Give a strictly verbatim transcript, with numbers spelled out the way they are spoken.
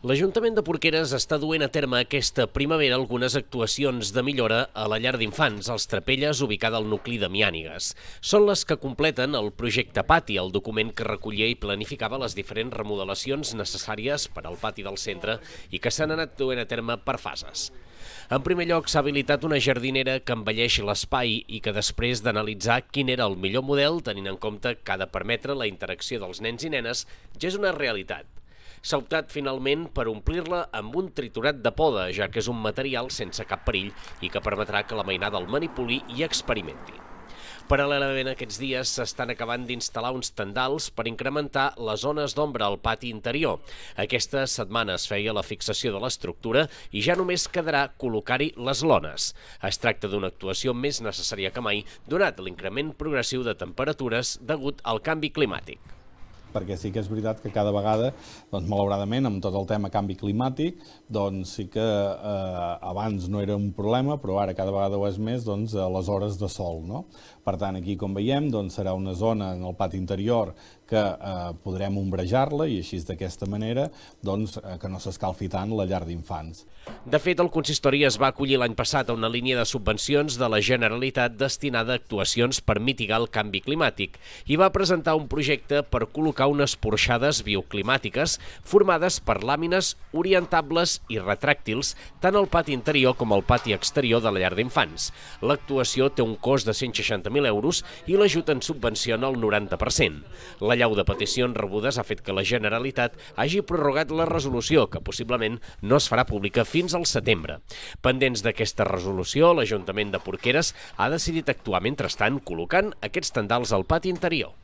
L'Ajuntament de Porqueres està duent a terme aquesta primavera algunes actuacions de millora a la llar d'infants, als Trapelles, ubicada al nucli de Miànigues. Són les que completen el projecte Pati, el document que recollia i planificava les diferents remodelacions necessàries per al pati del centre i que s'han anat duent a terme per fases. En primer lloc, s'ha habilitat una jardinera que embelleix l'espai i que després d'analitzar quin era el millor model, tenint en compte que ha de permetre la interacció dels nens i nenes, ja és una realitat. S'ha optat finalment per omplir-la amb un triturat de poda, ja que és un material sense cap perill i que permetrà que la mainada el manipuli i experimenti. Paral·lelament aquests dies s'estan acabant d'instal·lar uns tendals per incrementar les zones d'ombra al pati interior. Aquesta setmana es feia la fixació de l'estructura i ja només quedarà col·locar-hi les lones. Es tracta d'una actuació més necessària que mai, donat l'increment progressiu de temperatures degut al canvi climàtic. Perquè sí que és veritat que cada vegada, doncs, malauradament, amb tot el tema canvi climàtic, doncs sí que eh, abans no era un problema, però ara cada vegada ho és més, doncs, a les hores de sol, no? Per tant, aquí, com veiem, doncs, serà una zona en el pati interior que eh, podrem ombrejar-la i així d'aquesta manera doncs, eh, que no s'escalfi tant la llar d'infants. De fet, el consistori es va acollir l'any passat a una línia de subvencions de la Generalitat destinada a actuacions per mitigar el canvi climàtic i va presentar un projecte per col·locar unes porxades bioclimàtiques formades per làmines orientables i retràctils tant al pati interior com al pati exterior de la llar d'infants. L'actuació té un cost de cent seixanta mil euros i l'ajut en subvenciona el noranta per cent. La llau de peticions rebudes ha fet que la Generalitat hagi prorrogat la resolució, que possiblement no es farà pública fins al setembre. Pendents d'aquesta resolució, l'Ajuntament de Porqueres ha decidit actuar mentrestant col·locant aquests tendals al pati interior.